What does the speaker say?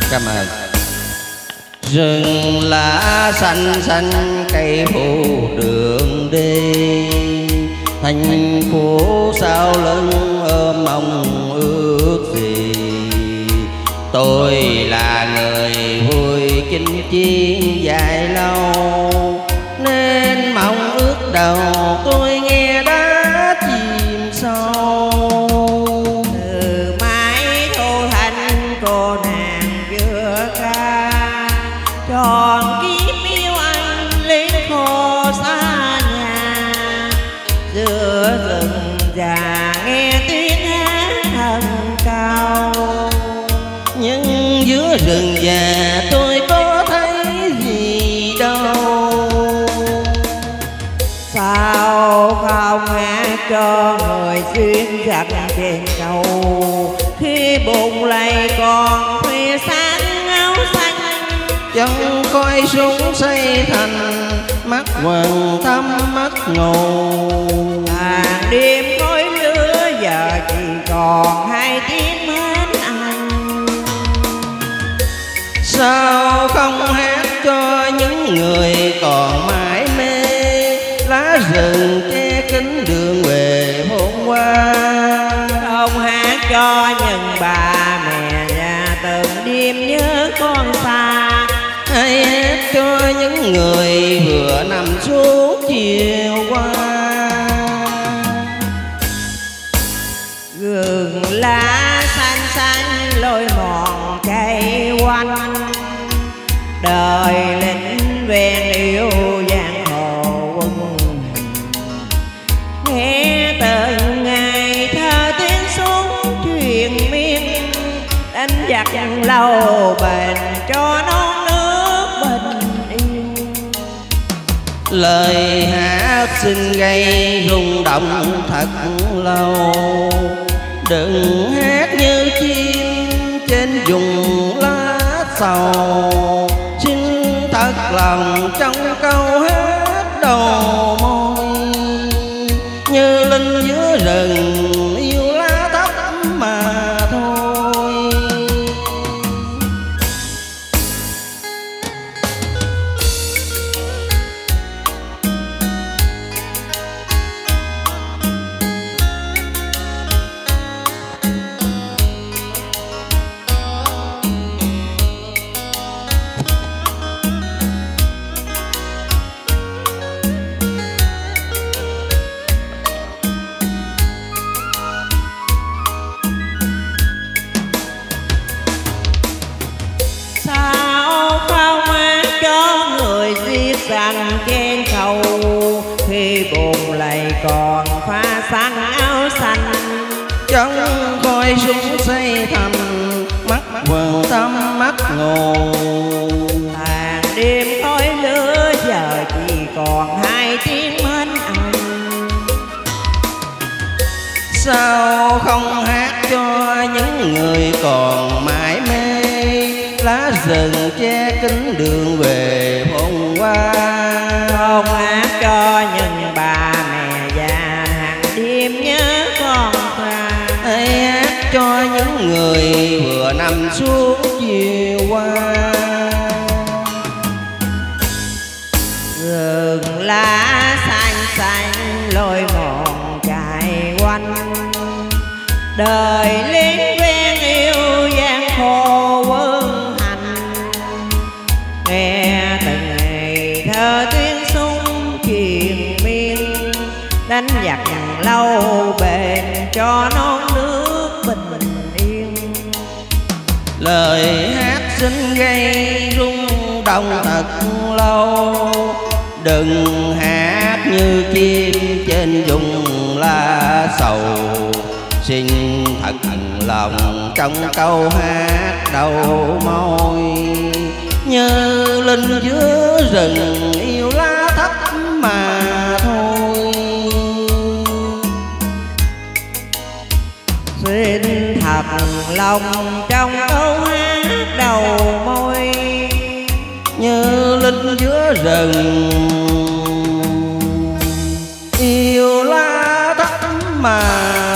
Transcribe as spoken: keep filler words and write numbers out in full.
Cảm ơn. Rừng lá xanh xanh cây phủ đường đi, thành phố sao lưng ôm mong ước gì. Tôi là người vui chinh chiến dài lâu, nên mong ước đầu tôi nghe đã chìm sâu. Từ mái thu thanh cô nàng vừa ca, tròn kiếp yêu anh lên khô xa nhà. Giữa rừng già nghe tiếng hát thầm cao, nhưng giữa rừng già tôi có thấy gì đâu. Sao không hát cho người xuyên giặc trên cầu, khi bụng lầy còn khuya sáng áo xanh. Chân coi súng xây thành, mắt quần thắm mắt ngầu. Hàng đêm khói lửa giờ chỉ còn hai tiếng mến anh. Sao không hát cho những người còn mãi mê, lá rừng che kín đường về hôm qua. Không hát cho những bà mẹ già từng đêm nhớ con xa. Hãy hát cho những người vừa nằm xuống chiều qua. Gừng lá xanh xanh lối mòn cây quanh, đời lính ven yêu giang hồ quân. Nghe từng ngày thơ tiếng súng truyền miên, đánh giặc lâu bền cho non nước bình yên. Lời hát xin gây rung động thật lâu, đừng hát như chim trên vùng lá sầu. Xin thật lòng trong câu hát đầu môi, như linh giữa rừng yêu lá thấp mà thôi. Xanh trên cầu, khi bồn lầy còn pha sáng áo xanh. Trong coi súng xây thành, mắt quần thắm mắt ngồ. Hàng đêm khói lửa giờ chỉ còn hai tiếng mến anh. Sao không hát cho những người còn mãi mê, lá rừng che kín đường về hôm qua. Không hát cho những bà mẹ già hàng đêm nhớ con ta. Hãy hát cho những người vừa nằm xuống chiều qua. Rừng lá xanh xanh lối mòn chạy quanh, đời lính quen yêu giang hồ quân hành. Nghe từng ngày thơ tiếng súng truyền miên, đánh giặc lâu bền cho non nước bình yên. Lời hát xin gây rung động thật lâu, đừng hát như chim trên vùng lá sầu. Xin thật lòng trong câu hát đầu môi, như linh giữa rừng yêu lá thấp mà thôi. Xin thật lòng trong câu hát đầu môi, như linh giữa rừng yêu lá thấp mà